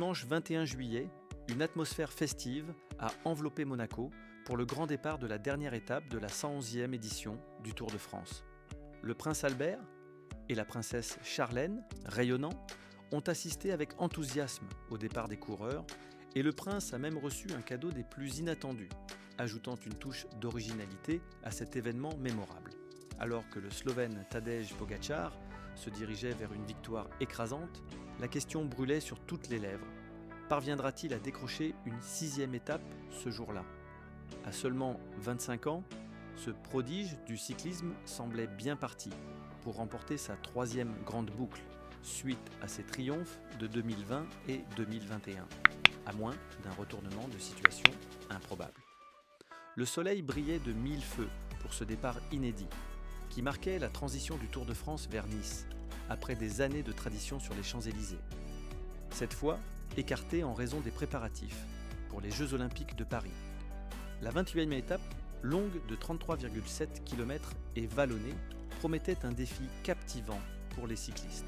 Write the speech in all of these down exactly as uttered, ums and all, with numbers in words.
dimanche vingt et un juillet, une atmosphère festive a enveloppé Monaco pour le grand départ de la dernière étape de la cent onzième édition du Tour de France. Le prince Albert et la princesse Charlène, rayonnants, ont assisté avec enthousiasme au départ des coureurs et le prince a même reçu un cadeau des plus inattendus, ajoutant une touche d'originalité à cet événement mémorable. Alors que le Slovène Tadej Pogačar se dirigeait vers une victoire écrasante, la question brûlait sur toutes les lèvres. Parviendra-t-il à décrocher une sixième étape ce jour-là? À seulement vingt-cinq ans, ce prodige du cyclisme semblait bien parti pour remporter sa troisième grande boucle, suite à ses triomphes de deux mille vingt et deux mille vingt et un, à moins d'un retournement de situation improbable. Le soleil brillait de mille feux pour ce départ inédit, qui marquait la transition du Tour de France vers Nice, après des années de tradition sur les Champs-Élysées. Cette fois, écarté en raison des préparatifs pour les Jeux Olympiques de Paris. La vingt-huitième étape, longue de trente-trois virgule sept kilomètres et vallonnée, promettait un défi captivant pour les cyclistes.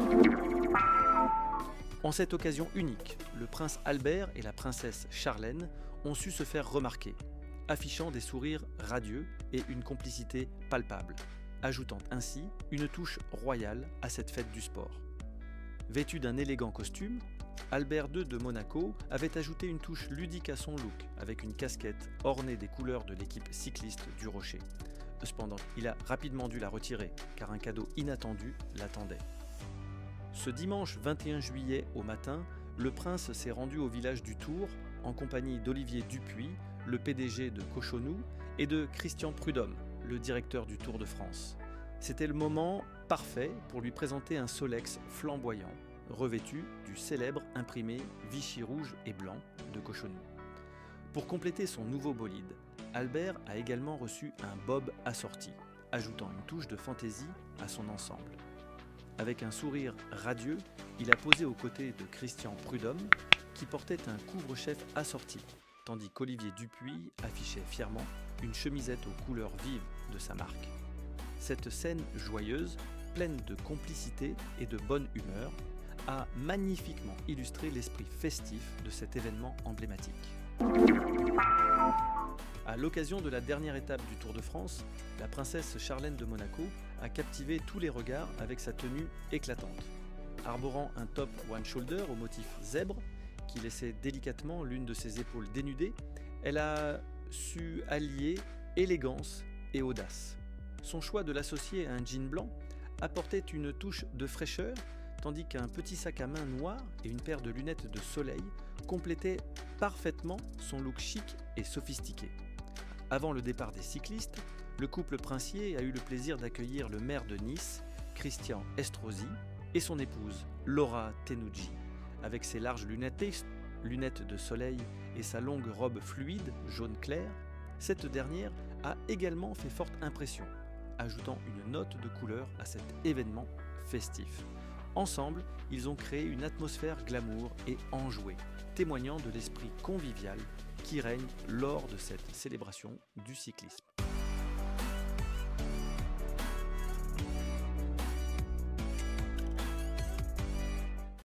En cette occasion unique, le prince Albert et la princesse Charlène ont su se faire remarquer, affichant des sourires radieux et une complicité palpable, ajoutant ainsi une touche royale à cette fête du sport. Vêtu d'un élégant costume, Albert deux de Monaco avait ajouté une touche ludique à son look avec une casquette ornée des couleurs de l'équipe cycliste du Rocher. Cependant, il a rapidement dû la retirer car un cadeau inattendu l'attendait. Ce dimanche vingt et un juillet au matin, le prince s'est rendu au village du Tour en compagnie d'Olivier Dupuis, le P D G de Cochonou, et de Christian Prudhomme, le directeur du Tour de France. C'était le moment parfait pour lui présenter un Solex flamboyant, revêtu du célèbre imprimé Vichy rouge et blanc de Cochonou. Pour compléter son nouveau bolide, Albert a également reçu un bob assorti, ajoutant une touche de fantaisie à son ensemble. Avec un sourire radieux, il a posé aux côtés de Christian Prudhomme, qui portait un couvre-chef assorti, tandis qu'Olivier Dupuis affichait fièrement une chemisette aux couleurs vives de sa marque. Cette scène joyeuse, pleine de complicité et de bonne humeur, a magnifiquement illustré l'esprit festif de cet événement emblématique. À l'occasion de la dernière étape du Tour de France, la princesse Charlène de Monaco a captivé tous les regards avec sa tenue éclatante. Arborant un top one shoulder au motif zèbre, qui laissait délicatement l'une de ses épaules dénudée, elle a su allier élégance et audace. Son choix de l'associer à un jean blanc apportait une touche de fraîcheur, tandis qu'un petit sac à main noir et une paire de lunettes de soleil complétaient parfaitement son look chic et sophistiqué. Avant le départ des cyclistes, le couple princier a eu le plaisir d'accueillir le maire de Nice, Christian Estrosi, et son épouse, Laura Tenucci. Avec ses larges lunettes, lunettes de soleil et sa longue robe fluide, jaune clair, cette dernière a également fait forte impression, ajoutant une note de couleur à cet événement festif. Ensemble, ils ont créé une atmosphère glamour et enjouée, témoignant de l'esprit convivial qui règne lors de cette célébration du cyclisme.